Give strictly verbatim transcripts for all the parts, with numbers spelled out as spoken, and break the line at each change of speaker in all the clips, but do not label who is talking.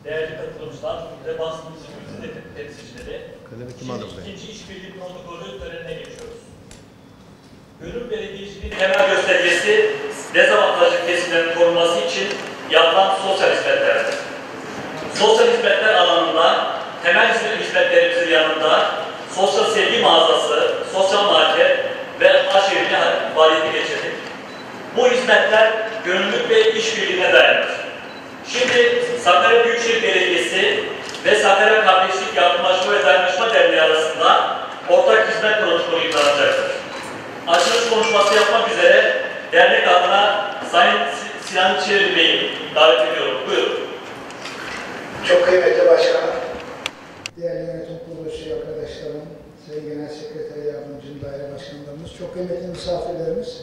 değerli katılımcılar ve basınımızın ülkedeki temsilcileri,
şimdi
ikinci işbirliği protokolü törenine geçiyoruz. Gönül Belediyeciliğin temel göstergesi dezavantajlı kesimlerin korunması için yapılan sosyal hizmetlerdir. Sosyal hizmetler alanında temel hizmetlerimizin yanında sosyal sevgi mağazası, sosyal market ve aşevini faaliyete geçirdik. Bu hizmetler gönüllülük ve işbirliğine dayanır. Şimdi Sakarya Büyükşehir Belediyesi ve Sakarya Kardeşlik Yardımlaşma ve Dayanışma Derneği arasında ortak hizmet protokolü imzalanacaktır. Açılış konuşması yapmak üzere dernek adına Sayın Sinan Çelebi Bey'i davet ediyorum. Buyurun.
Çok kıymetli başkanım, değerli yönetim kurulu üyesi arkadaşlarım, Sayın Genel Sekreter Yardımcım, Daire Başkanlarımız, çok kıymetli misafirlerimiz,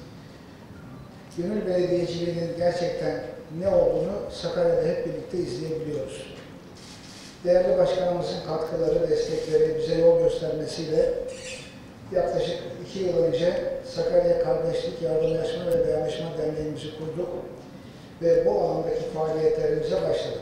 gönül belediyeciliğinin gerçekten ne olduğunu Sakarya'da hep birlikte izleyebiliyoruz. Değerli başkanımızın katkıları, destekleri, bize yol göstermesiyle yaklaşık iki yıl önce Sakarya Kardeşlik Yardımlaşma ve Dayanışma Derneğimizi kurduk ve bu alandaki faaliyetlerimize başladık.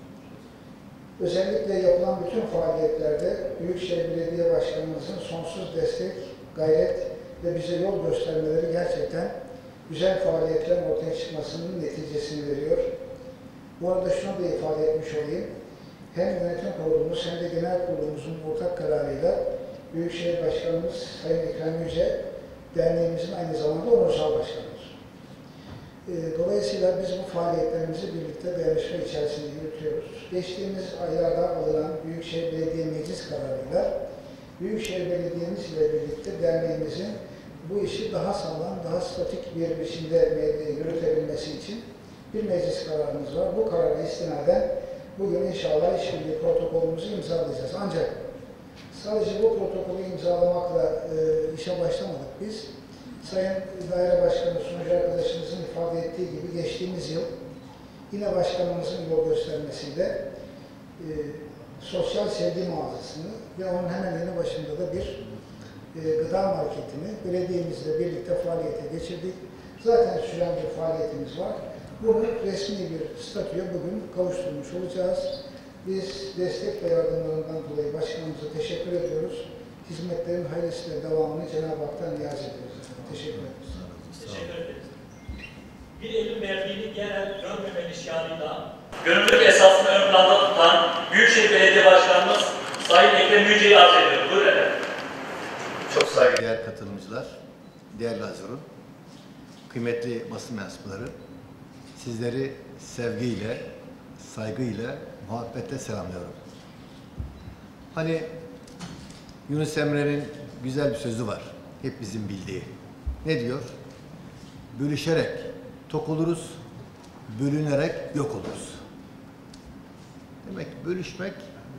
Özellikle yapılan bütün faaliyetlerde Büyükşehir Belediye Başkanımızın sonsuz destek, gayret ve bize yol göstermeleri gerçekten güzel faaliyetlerin ortaya çıkmasının neticesini veriyor. Bu arada şunu da ifade etmiş olayım. Hem yönetim kurulumuz hem de genel kurulumuzun ortak kararıyla Büyükşehir Başkanımız Sayın Ekrem Yüce, derneğimizin aynı zamanda onursal başkanıdır. Dolayısıyla biz bu faaliyetlerimizi birlikte dayanışma içerisinde yürütüyoruz. Geçtiğimiz aylarda alınan Büyükşehir Belediye Meclis kararıyla Büyükşehir Belediye'miz ile birlikte derneğimizin bu işi daha sağlam, daha statik bir biçimde yürütebilmesi için bir meclis kararımız var. Bu karara istinaden bugün inşallah işbirliği protokolümüzü imzalayacağız. Ancak sadece bu protokolü imzalamakla e, işe başlamadık biz. Sayın Daire Başkanı, sunucu arkadaşımızın ifade ettiği gibi geçtiğimiz yıl yine başkanımızın yol göstermesiyle e, sosyal sevgi mağazasını ve onun hemen yanı başında da bir e, gıda marketini belediyemizle birlikte faaliyete geçirdik. Zaten süren bir faaliyetimiz var. Bunu resmi bir statüye bugün kavuşturmuş olacağız. Biz destek ve yardımlarından dolayı başkanımıza teşekkür ediyoruz. Hizmetlerin hayırlısıyla devamını Cenab-ı Hak'tan niyaz ediyoruz. Teşekkür ederiz.
Teşekkür ederiz. Bir elin verdiğini genel görmemeli şiarıyla gönüllülük esasını ön planda tutan Büyükşehir Belediye Başkanımız Sayın Ekrem Yüce'yi arz ediyorum. Buyurun efendim.
Çok saygıdeğer katılımcılar, değerli hazırın, kıymetli basın mensupları, sizleri sevgiyle, saygıyla, muhabbetle selamlıyorum. Hani Yunus Emre'nin güzel bir sözü var, hepimizin bildiği. Ne diyor? Bölüşerek tok oluruz, bölünerek yok oluruz. Demek ki bölüşmek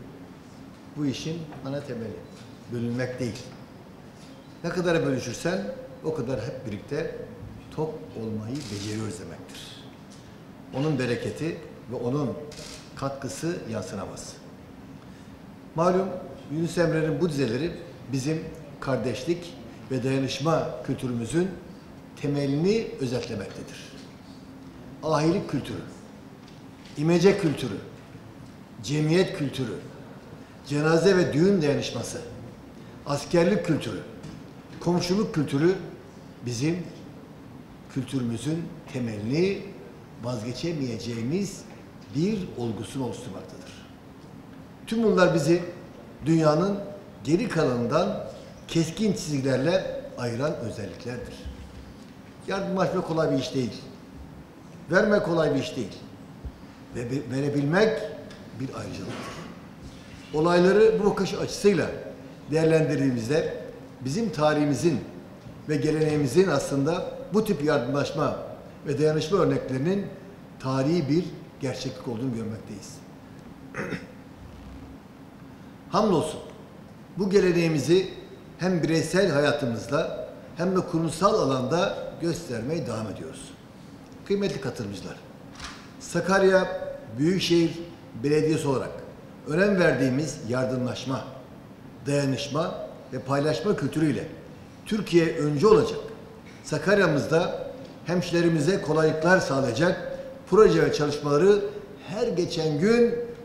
bu işin ana temeli. Bölünmek değil. Ne kadar bölüşürsen o kadar hep birlikte tok olmayı beceriyoruz demektir. Onun bereketi ve onun katkısı yadsınamaz. Malum Yunus Emre'nin bu dizeleri bizim kardeşlik ve dayanışma kültürümüzün temelini özetlemektedir. Ahilik kültürü, imece kültürü, cemiyet kültürü, cenaze ve düğün dayanışması, askerlik kültürü, komşuluk kültürü bizim kültürümüzün temelini vazgeçemeyeceğimiz bir olgusunu oluşturmaktadır. Tüm bunlar bizi dünyanın geri kalanından keskin çizgilerle ayıran özelliklerdir. Yardımlaşma kolay bir iş değil. Vermek kolay bir iş değil. Ve verebilmek bir ayrıcalıktır. Olayları bu bakış açısıyla değerlendirdiğimizde bizim tarihimizin ve geleneğimizin aslında bu tip yardımlaşma ve dayanışma örneklerinin tarihi bir gerçeklik olduğunu görmekteyiz. Hamdolsun bu geleneğimizi hem bireysel hayatımızda hem de kurumsal alanda göstermeye devam ediyoruz. Kıymetli katılımcılar, Sakarya Büyükşehir Belediyesi olarak önem verdiğimiz yardımlaşma, dayanışma ve paylaşma kültürüyle Türkiye öncü olacak. Sakarya'mızda hemşilerimize kolaylıklar sağlayacak proje ve çalışmaları her geçen gün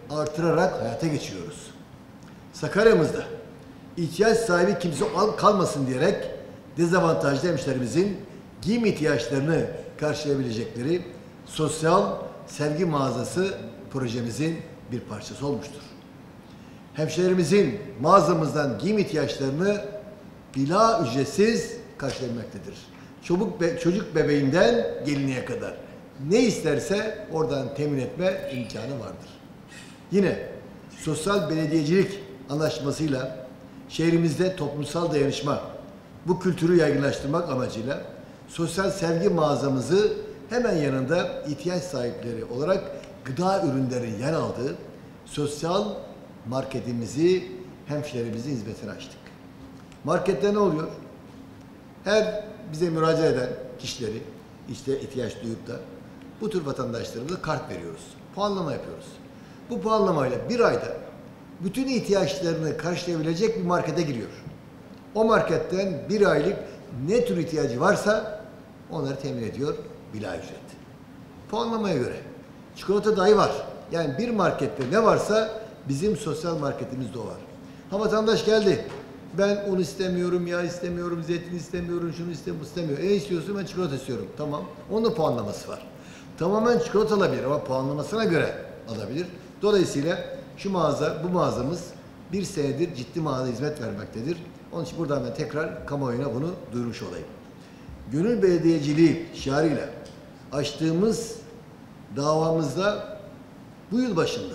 artırarak hayata geçiriyoruz. Sakarya'mızda ihtiyaç sahibi kimse kalmasın diyerek dezavantajlı hemşehrilerimizin giyim ihtiyaçlarını karşılayabilecekleri sosyal sevgi mağazası projemizin bir parçası olmuştur. Hemşehrilerimizin mağazamızdan giyim ihtiyaçlarını bila ücretsiz karşılamaktadır. Çocuk, be, çocuk bebeğinden gelinliğe kadar ne isterse oradan temin etme imkanı vardır. Yine sosyal belediyecilik anlaşmasıyla şehrimizde toplumsal dayanışma, bu kültürü yaygınlaştırmak amacıyla sosyal sevgi mağazamızı hemen yanında ihtiyaç sahipleri olarak gıda ürünleri yer aldığı sosyal marketimizi hemşehrilerimizin hizmetine açtık. Markette ne oluyor? Her bize müracaat eden kişileri işte ihtiyaç duyup da bu tür vatandaşlarımıza kart veriyoruz. Puanlama yapıyoruz. Bu puanlamayla bir ayda bütün ihtiyaçlarını karşılayabilecek bir markete giriyor. O marketten bir aylık ne tür ihtiyacı varsa onları temin ediyor bila ücret. Puanlamaya göre. Çikolata dahi var. Yani bir markette ne varsa bizim sosyal marketimizde o var. Ha vatandaş geldi. Ben un istemiyorum, yağ istemiyorum, zeytin istemiyorum, şunu istemiyorum, istemiyor. E istiyorsun, ben çikolata istiyorum. Tamam. Onun da puanlaması var. Tamamen çikolata alabilir ama puanlamasına göre alabilir. Dolayısıyla şu mağaza, bu mağazamız bir senedir ciddi manada hizmet vermektedir. Onun için buradan ben tekrar kamuoyuna bunu duyurmuş olayım. Gönül belediyeciliği şiarıyla açtığımız davamızda bu yıl başında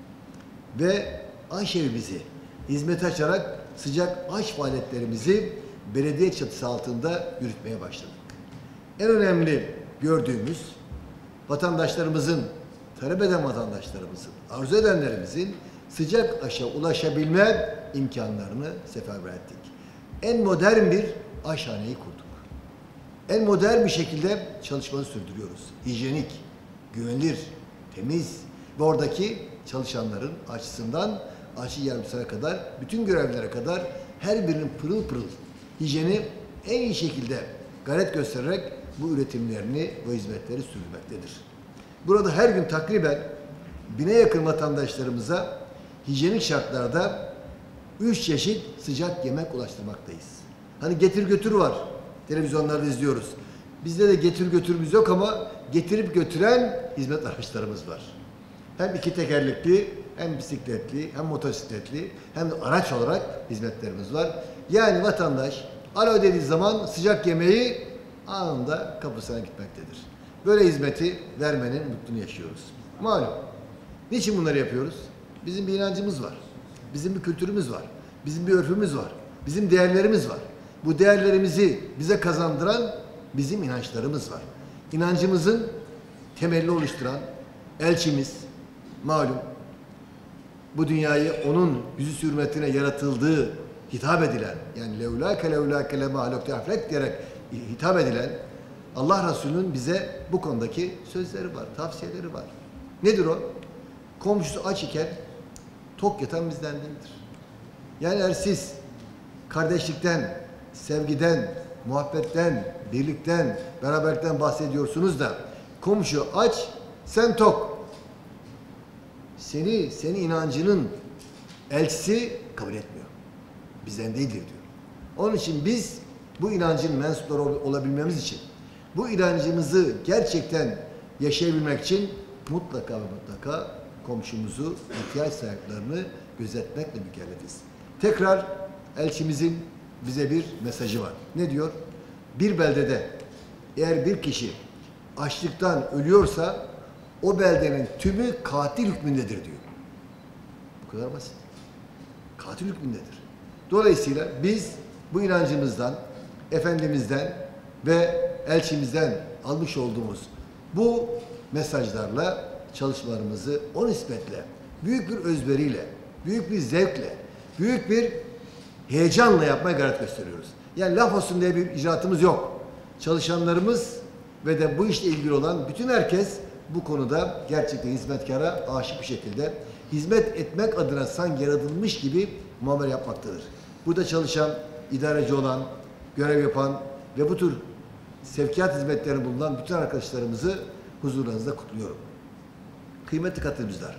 ve aşevimizi hizmete açarak sıcak aş faaliyetlerimizi belediye çatısı altında yürütmeye başladık. En önemli gördüğümüz vatandaşlarımızın, talep eden vatandaşlarımızın, arzu edenlerimizin sıcak aşa ulaşabilme imkanlarını seferber ettik. En modern bir aşhaneyi kurduk. En modern bir şekilde çalışmanı sürdürüyoruz. Hijyenik, güvenilir, temiz ve oradaki çalışanların açısından aşı yardımcısına kadar, bütün görevlilere kadar her birinin pırıl pırıl hijyeni en iyi şekilde gayret göstererek bu üretimlerini ve hizmetleri sürdürmektedir. Burada her gün takriben bine yakın vatandaşlarımıza hijyenik şartlarda üç çeşit sıcak yemek ulaştırmaktayız. Hani getir götür var. Televizyonlarda izliyoruz. Bizde de getir götürümüz yok ama getirip götüren hizmet araçlarımız var. Hem iki tekerlekli, hem bisikletli, hem motosikletli, hem de araç olarak hizmetlerimiz var. Yani vatandaş alo dediği zaman sıcak yemeği anında kapısına gitmektedir. Böyle hizmeti vermenin mutluluğunu yaşıyoruz. Malum. Niçin bunları yapıyoruz? Bizim bir inancımız var. Bizim bir kültürümüz var. Bizim bir örfümüz var. Bizim değerlerimiz var. Bu değerlerimizi bize kazandıran bizim inançlarımız var. İnancımızın temelini oluşturan elçimiz, malum, bu dünyayı onun yüzü hürmetine yaratıldığı hitap edilen, yani levlâke levlâke lemâ halokte aflek diyerek hitap edilen Allah Resulü'nün bize bu konudaki sözleri var, tavsiyeleri var. Nedir o? Komşusu aç iken tok yatan bizden değildir. Yani eğer siz kardeşlikten, sevgiden, muhabbetten, birlikten, beraberlikten bahsediyorsunuz da komşu aç, sen tok. Seni, senin inancının elçisi kabul etmiyor. Bizden değildir diyor. Onun için biz bu inancın mensupları olabilmemiz için, bu inancımızı gerçekten yaşayabilmek için mutlaka ve mutlaka komşumuzu, ihtiyaç sahiplerini gözetmekle mükellefiz. Tekrar elçimizin bize bir mesajı var. Ne diyor? Bir beldede eğer bir kişi açlıktan ölüyorsa o beldenin tümü katil hükmündedir diyor. Bu kadar basit. Katil hükmündedir. Dolayısıyla biz bu inancımızdan, Efendimiz'den ve elçimizden almış olduğumuz bu mesajlarla çalışmalarımızı o nispetle büyük bir özveriyle, büyük bir zevkle, büyük bir heyecanla yapmaya gayret gösteriyoruz. Yani laf olsun diye bir icraatımız yok. Çalışanlarımız ve de bu işle ilgili olan bütün herkes bu konuda gerçekten hizmetkara aşık bir şekilde hizmet etmek adına sanki yaratılmış gibi muamele yapmaktadır. Burada çalışan, idareci olan, görev yapan ve bu tür sevkiyat hizmetleri bulunan bütün arkadaşlarımızı huzurlarınızda kutluyorum. Kıymetli katılımcılar,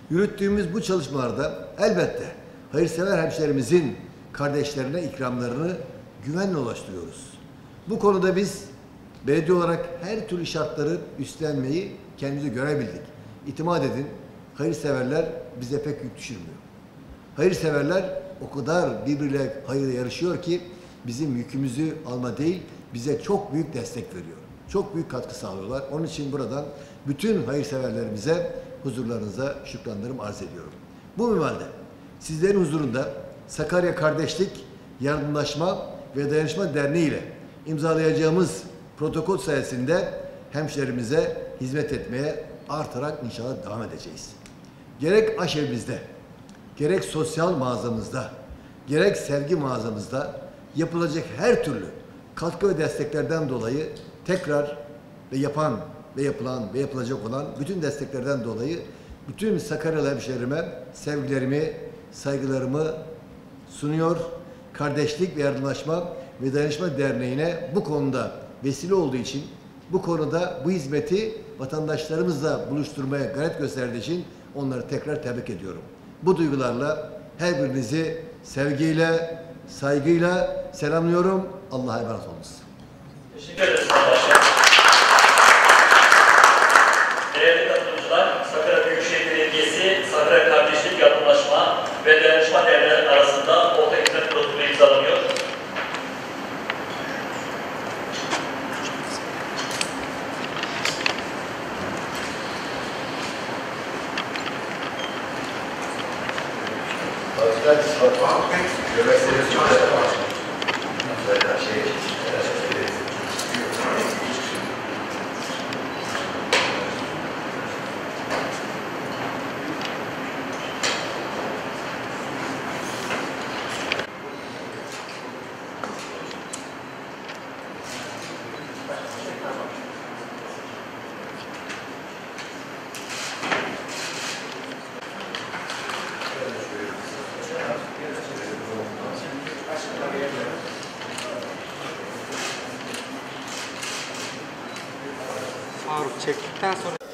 Yürüttüğümüz bu çalışmalarda elbette hayırsever hemşehrilerimizin kardeşlerine ikramlarını güvenle ulaştırıyoruz. Bu konuda biz belediye olarak her türlü şartları üstlenmeyi kendimize görebildik. İtimat edin, hayırseverler bize pek yük düşürmüyor. Hayırseverler o kadar birbiriyle hayırla yarışıyor ki bizim yükümüzü alma değil, bize çok büyük destek veriyor. Çok büyük katkı sağlıyorlar. Onun için buradan bütün hayırseverlerimize huzurlarınıza şükranlarımı arz ediyorum. Bu minvalde sizlerin huzurunda Sakarya Kardeşlik, Yardımlaşma ve Dayanışma Derneği ile imzalayacağımız protokol sayesinde hemşerimize hizmet etmeye artarak inşallah devam edeceğiz. Gerek aşevimizde, gerek sosyal mağazamızda, gerek sevgi mağazamızda yapılacak her türlü katkı ve desteklerden dolayı tekrar ve yapan ve yapılan ve yapılacak olan bütün desteklerden dolayı bütün Sakaryalı hemşehrime sevgilerimi, saygılarımı sunuyor. Kardeşlik ve Yardımlaşma ve Dayanışma Derneği'ne bu konuda vesile olduğu için, bu konuda bu hizmeti vatandaşlarımızla buluşturmaya gayret gösterdiği için onları tekrar tebrik ediyorum. Bu duygularla her birinizi sevgiyle, saygıyla selamlıyorum. Allah'a emanet olunuz.
Teşekkür ederiz arkadaşlar. Değerli katılımcılar, Sakarya Büyükşehir Belediyesi, Sakarya Kardeşlik, Yardımlaşma ve Dayanışma Derneği arasında ortak hizmet protokolu imzalanıyor.
Faruk çektikten sonra